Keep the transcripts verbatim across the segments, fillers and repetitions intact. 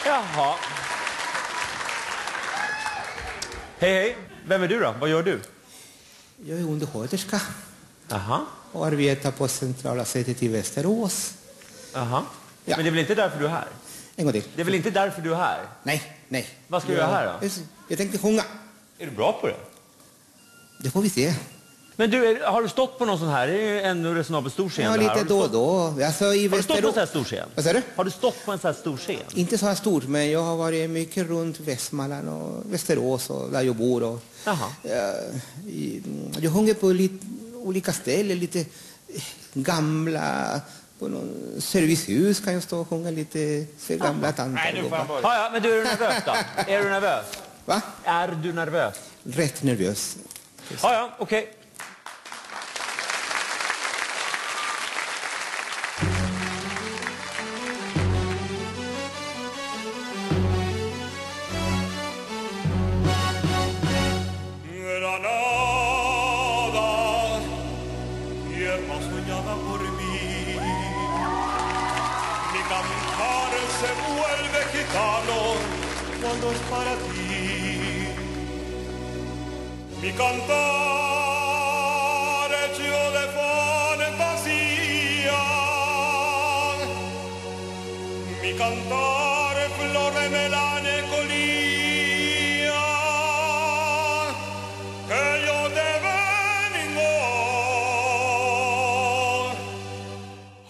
Jaha. Hej, hej. Vem är du då? Vad gör du? Jag är undersköterska. Aha. Och arbetar på centrala sätet i Västerås. Aha. Ja. Men det är väl inte därför du är här? En gång till. Det är väl inte därför du är här? Nej, nej. Vad ska du jag, göra här då? Jag tänkte sjunga. Är du bra på det? Det får vi se. Men du, är, har du stått på någon sån här? Det är ju ändå resonabelt stor scen. Ja, lite då och då. Alltså, i har du stått på en sån här stor scen? Vad säger du? Har du stått på en sån här stor scen? Inte så här stort, men jag har varit mycket runt Västmanland och Västerås och där jag bor. Och, Jaha. uh, i, jag sjunger på lite olika ställen, lite gamla... På någon servicehus kan jag stå och sjunga lite för gamla tanter. Nej, nu får jag börja. Ja, ja, men du, är du nervös då? Är du nervös? Va? Är du nervös? Rätt nervös. Ja, ja, okej. Okay. Granada, tierra soñada por mí. Mi cantar se vuelve gitano cuando es para ti. Mi cantar hecho de fantasía. Mi cantar flor de melancolía. Que yo te vengo a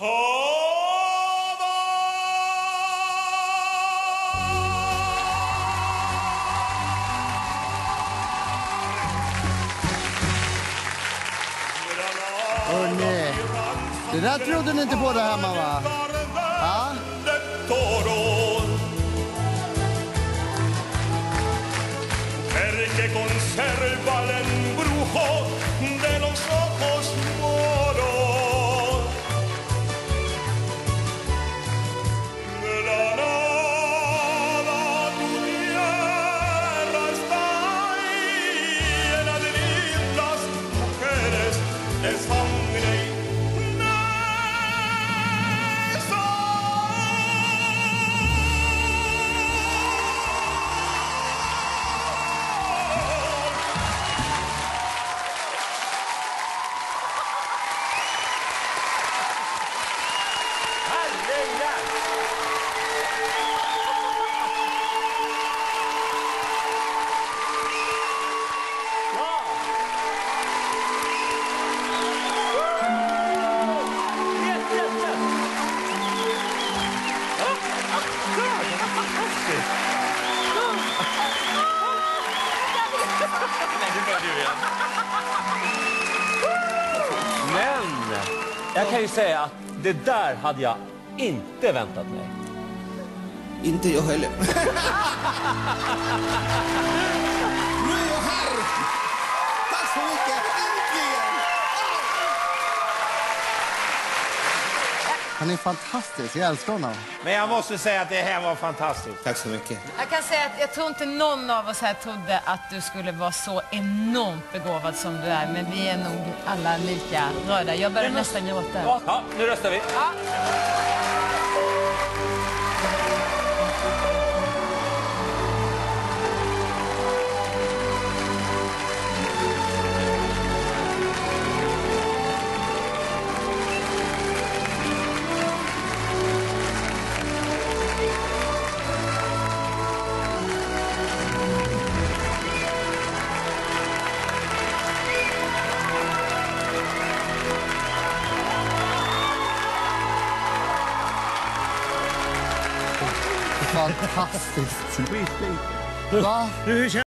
Åh nej, det där trodde ni inte på det här, mamma. Ja? El que conserva el embrujo de los ojos moros. Granada, tu tierra está llena de lindas mujeres de sangre y de sol. Men jag kan ju säga att det där hade jag inte väntat mig. Inte jag heller. Nu är jag här! Tack så mycket! Äntligen! Han är fantastisk, jag älskar honom. Men jag måste säga att det här var fantastiskt. Tack så mycket. Jag kan säga att jag tror inte någon av oss här trodde att du skulle vara så enormt begåvad som du är. Men vi är nog alla lika röda. Jag börjar nästan gråta. Ja, nu röstar vi. Ja. Fantastiskt. Va? Hur